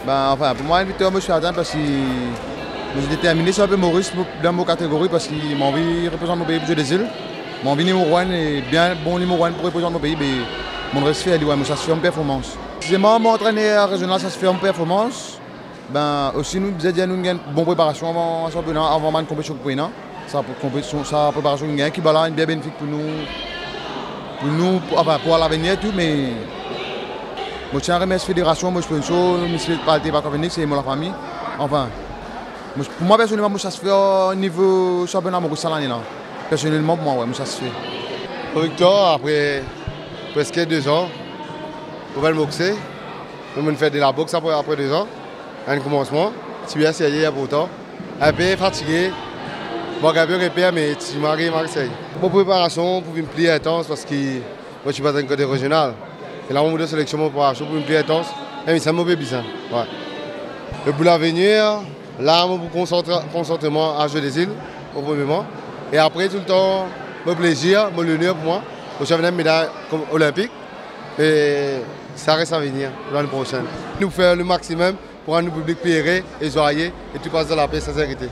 Ben, enfin, pour moi, une victoire, je suis atteint parce que je suis déterminé sur un peu Maurice dans mon catégorie parce qu'il m'a envie de représenter mon pays pour jouer des îles. J'ai envie numéro 1 et bien bon numéro 1 pour représenter mon pays, mais mon reste fait, ouais, ça se fait en performance. Si mon entraîneur régional, ça se fait en performance. Ben, aussi, nous devons dire nous avons une bonne préparation avant le championnat, avant la compétition pour nous. Sa préparation qui est bien bénéfique pour nous, enfin, pour l'avenir et tout, mais je tiens à remercier la fédération, mon sponsor, le ministère de la Parité, c'est la famille. Enfin, pour moi, personnellement, ça se fait au niveau championnat Maurice l'année là. Personnellement, pour moi, ouais, ça se fait. Victor, après presque 2 ans, on va le boxer. On va faire de la boxe après 2 ans. Un commencement, si bien sérieux pourtant. Un peu fatigué. Bon, j'ai bien repère, mais tu m'as Marseille. Pour préparation, pour me plier intense parce que moi je suis pas dans le côté régional. Et là, on de sélection pour préparation pour me plier intense. Et c'est un mauvais bizarre. Ouais. Et pour l'avenir, là, mon concentrement à jouer des îles, au premier moment. Et après, tout le temps, mon plaisir, mon honneur pour moi. Je suis venu une médaille olympique. Et ça reste à venir l'année prochaine. Nous faire le maximum pour un public plairé et joyeux et tout passe dans la paix et sincérité.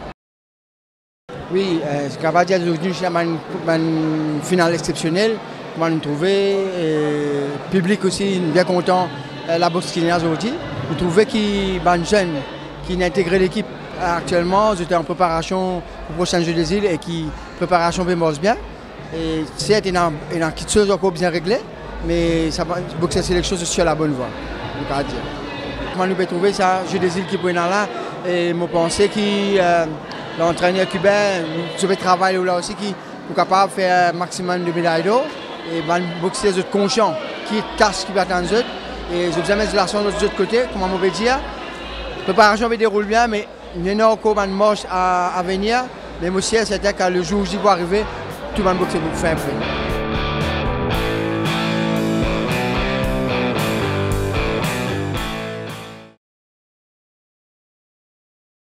Oui, ce qu'on va dire aujourd'hui, c'est une finale exceptionnelle. On va nous trouver. Le public aussi bien content la boxe qui est aujourd'hui. Vous trouvez qu'il y a un jeune qui a intégré l'équipe actuellement. J'étais en préparation pour le prochain Jeu des îles et qui préparation bien. Et c'est une petite chose encore bien réglée, mais ça va boxer sélection sur la bonne voie. On va dire. Comment nous pouvons trouver ça, Jeu des îles qui peut là et je pense que l'entraîneur cubain, je vais travailler là aussi, qui est capable de faire un maximum de médailles d'or et va boxer les autres conscients qui cassent, qui battent les autres. Et je vous amène de la chance de l'autre côté, comme on peut dire. La préparation se déroule bien, mais il y a encore une marche à venir. Mais aussi, c'était que le jour où j'y vais arriver, tout le monde boxe pour faire un prix.